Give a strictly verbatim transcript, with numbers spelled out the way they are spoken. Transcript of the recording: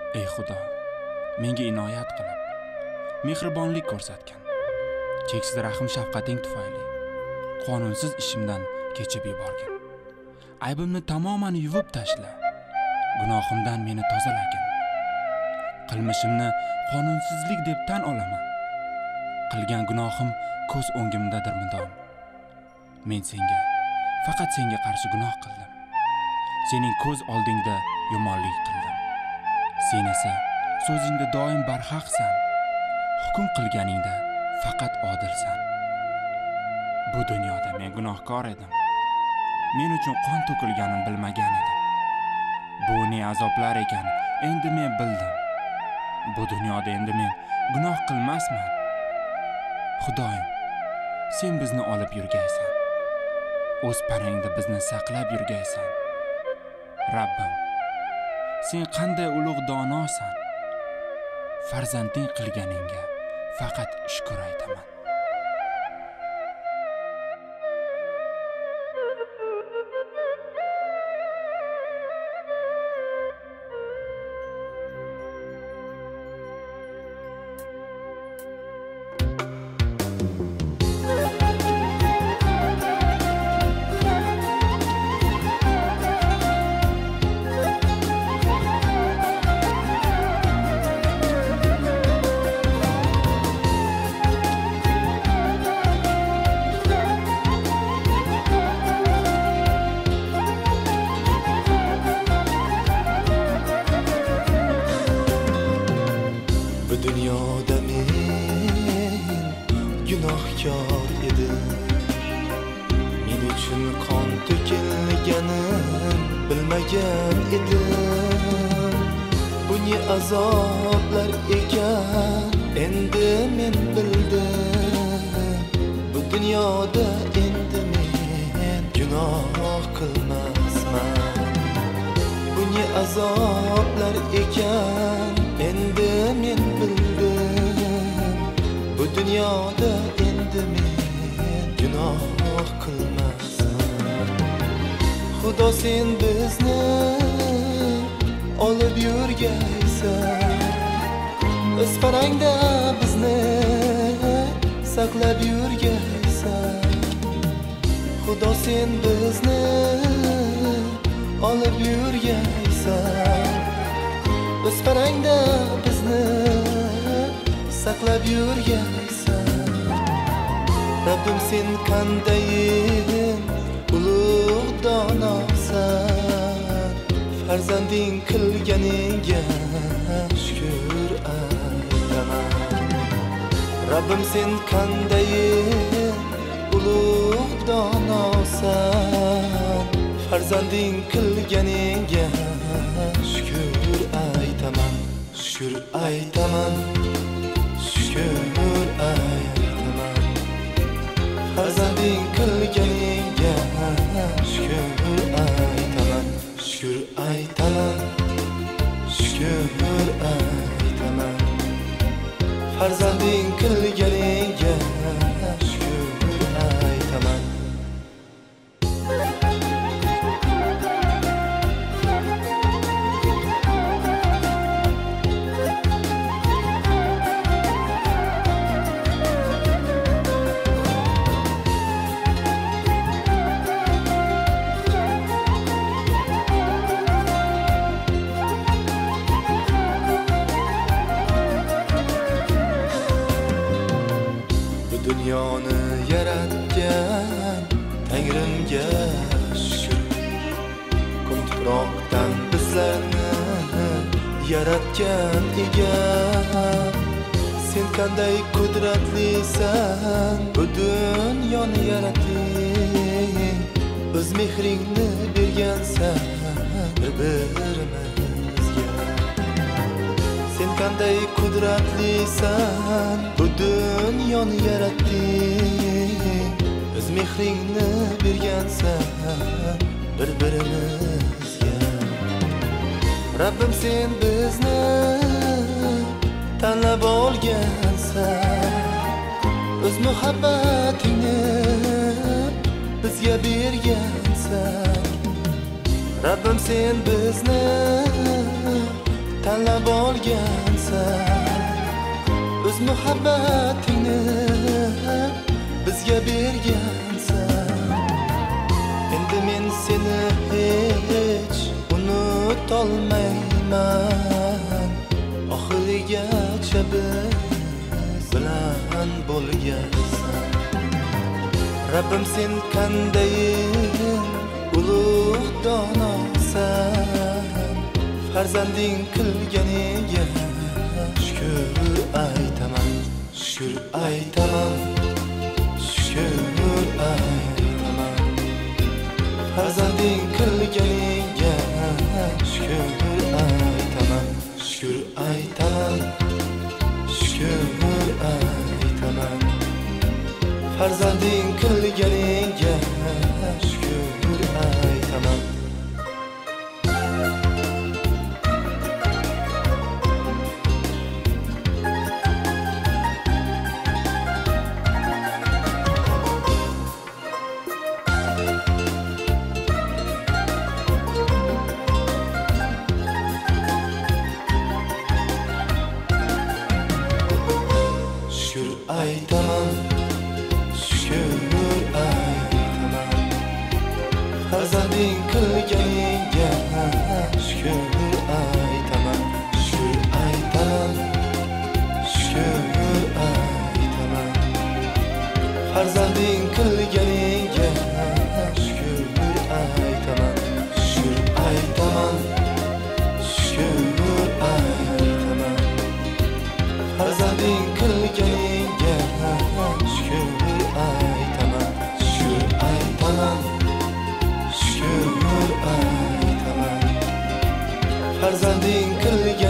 Ey Xudo, menga inoyat qilib, mehribonlik ko'rsatgan. Cheksiz rahim shafqating tufayli qonunsiz ishimdan kechib yuborgin. Aybimni tamoman yuvib tashla. Gunohimdan meni tozalagin. Qilmishimni qonunsizlik deb tan olaman. Qilgan gunohim ko'z o'ngimdadir mudom. Men senga, faqat senga qarshi gunoh qildim. Sening ko'z oldingda yomonlik qildim. Sen esa so'zingda doim barhaqsan. Hukm qilganingda faqat odilsan. Bu dunyoda men gunohkor edim. Men uchun qon to'kilganini bilmagan edim. Bu ne azoblar ekan, endi men bildim. Bu dunyoda endi men gunoh qilmasman. Xudoyim, sen bizni olib yurgaysan. O'z panangda bizni saqlab yurgaysan. Rabbim, sen qanday ulug' donosan. Farzanding qilganingga faqat shukr aytaman. Bu dunyoda men gunohkor edim. Men uchun qon to'kilganin bilmagan edim. Bu ne azoblar ekan, endi men bildim. Bu dunyoda endi men gunoh qilmasman. Bu ne azoblar ekan, endi men bildim. Bu dunyoda endi men gunoh qilmasman. Xudo sen bizni olib yurgaysan. O'z panangda bizni saqlab yurgaysan. Xudo sen bizni olib yurgaysan. O'z panangda bizni saqlab yurgaysan. Rabbim sen qandayin ulug' donosan. Farzanding qilganingga shukr aytaman. Rabbim sen qandayin ulug' donosan. Farzanding qilganingga shukr aytaman. Shukr aytaman. Shukr aytaman. Farzanding qilganingga shukr aytaman. Shukr aytaman. Shukr aytaman. Farzanding qilganingga shukr aytaman. Dunyoni yaratgan Tangrimga shukr. Kun tuproqdan bizlarni yaratgan Egam. Sen qanday qudratlisan, bu dunyoni yaratding. O'z mehringni bergansan bir-birimizga. Sen qanday qudratlisan, bu dunyoni yaratding. O'z mehringni bergansan bir-birimizga. Rabbim sen bizni tanlab olgansan. O'z muhabbatingni bizga bergansan. Rabbim sen bizni tanlab olgansan o'z muhabbatingni bizga bergansan endi men seni hech unutolmayman oxirigacha biz bilan bo'lgansan Rabbim sen qandayin ulug' donosan farzanding qilganiga shukr aytaman shukr aytaman shukr aytaman farzanding qilganiga shukr aytaman shukr aytaman shukr aytaman farzanding qilganiga shukr aytaman aytaman shukr aytaman farzanding qilganiga shukr aytaman shukr aytaman shukr aytaman farzanding qilganiga shukr aytaman shukr aytaman shukr aytaman farzanding qilganiga shukr aytaman shukr aytaman shukr aytaman farzanding qilganiga